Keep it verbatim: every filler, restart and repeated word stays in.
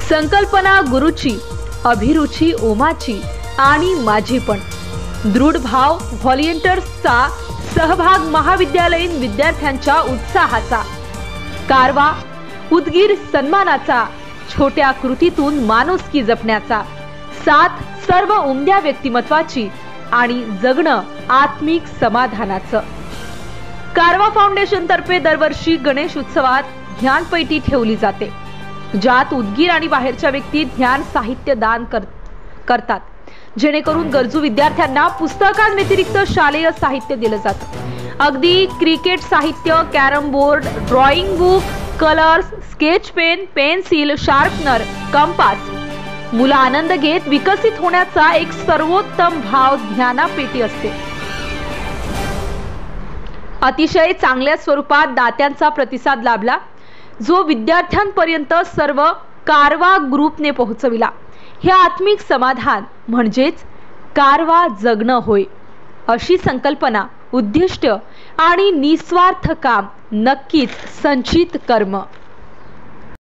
संकल्पना गुरुची, अभिरुची ओमाची आणि माझी पण. दृढ भाव व्हॉलिंटियर्सचा सहभाग महाविद्यालयीन विद्यार्थ्यांच्या उत्साहाचा. कारवा उदगीर सन्मानाचा, छोट्या कृतीतून माणुसकी जपण्याचा. साथ सर्व उमद्या व्यक्तिमत्वाची आणि जगणं आत्मिक समाधानाचं. कारवा फाउंडेशन तर्फे दरवर्षी गणेश उत्सवात ज्ञानपैठी ठेवली जाते, ज्यात उदगीर आणि बाहेरच्या व्यक्ती ज्ञान साहित्य दान कर, करतात जेणेकरून गरजू विद्यार्थ्यांना पुस्तकांव्यतिरिक्त शालेय साहित्य दिलं जातं. अगदी क्रिकेट साहित्य, carrom board, drawing book, colours, sketch pen, pencil, sharpener, compass. मुलं आनंद घेत विकसित होण्याचा एक सर्वोत्तम भाव ज्ञानापेटी असते. अतिशय चांगल्या स्वरूपात दात्यांचा प्रतिसाद लाभला, जो विद्यार्थ्यांपर्यंत सर्व कारवा ग्रुपने पोहोचविला. हे आत्मिक समाधान म्हणजेच कारवा जगणं होय. अशी संकल्पना, उद्दिष्ट आणि निस्वार्थ काम नक्कीच संचित कर्म.